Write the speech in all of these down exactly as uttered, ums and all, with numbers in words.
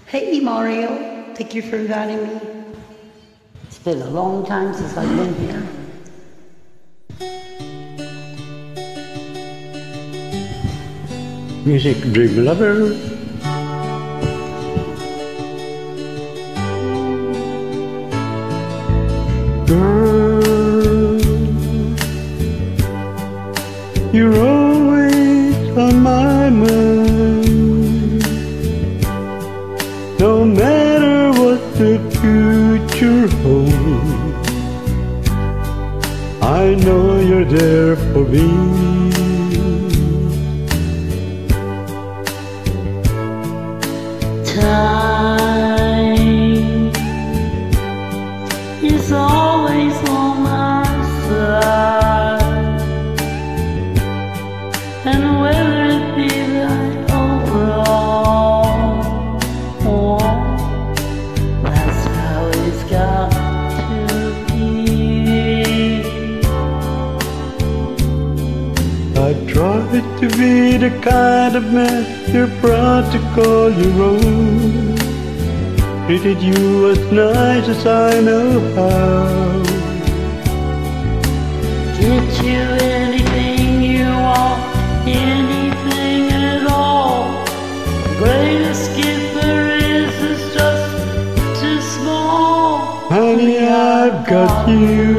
Hey Mario, thank you for inviting me. It's been a long time since I've been here. Music Dream Lover. Girl, you're always on my mind. No matter what the future holds, I know you're there for me. Time is always on my side, and whether it be right or wrong, oh, that's how it's got to be. I tried to be the kind of man you're proud to call your own. Treated you as nice as I know how. Get you anything you want, anything at all. The greatest gift there is is just too small. Honey, I've got you.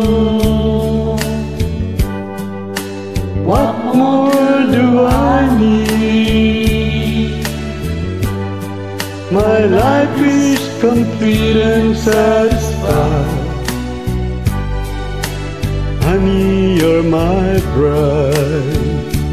What more do I need? My life is complete and satisfied. Honey, you're my bride.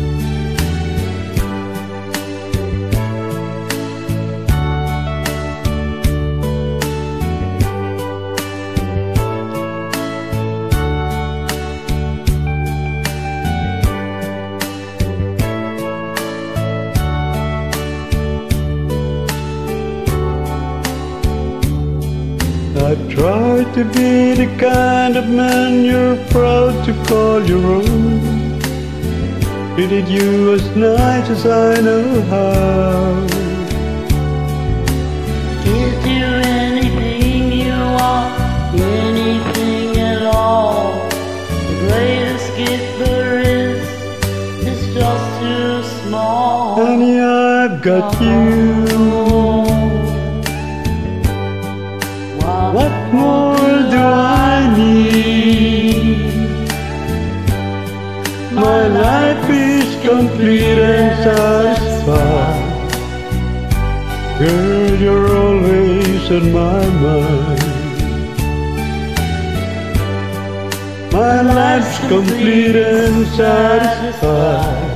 I tried to be the kind of man you're proud to call your own. Treated you as nice as I know how. Give you anything you want, anything at all. The greatest gift there is is just too small. Honey, I've got you. What more do I need? My life is complete and satisfied. Girl, you're always on my mind. My life's complete and satisfied.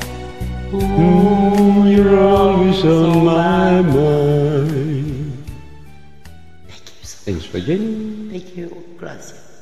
Ooh, you're always on my mind. Thanks for joining. Thank you. Gracias.